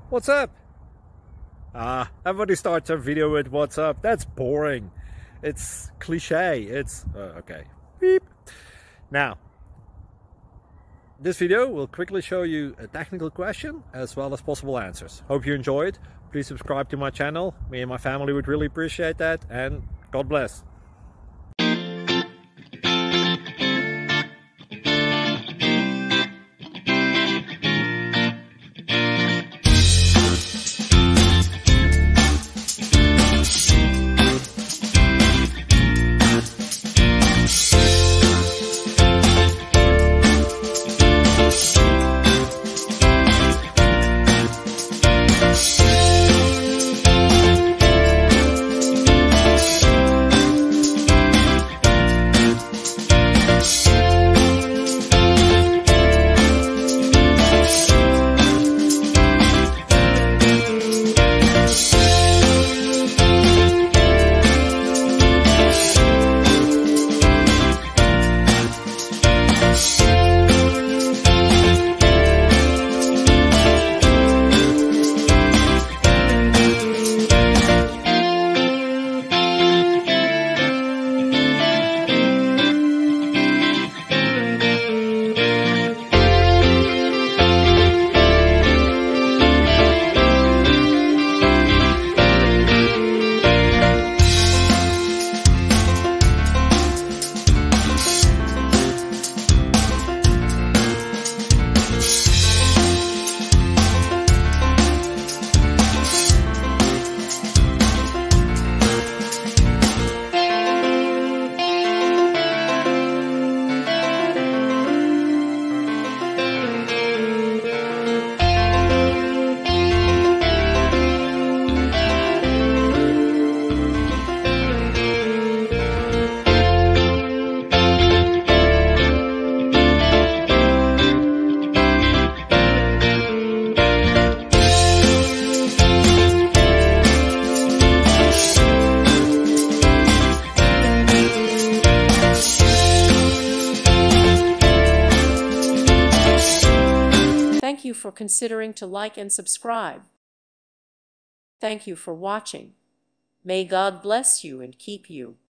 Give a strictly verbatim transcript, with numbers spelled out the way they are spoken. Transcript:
What's up? Ah, everybody starts their video with what's up. That's boring. It's cliche. It's uh, okay. Beep. Now, this video will quickly show you a technical question as well as possible answers. Hope you enjoyed. Please subscribe to my channel. Me and my family would really appreciate that, and God bless. Thank you for considering to like and subscribe. Thank you for watching. May God bless you and keep you.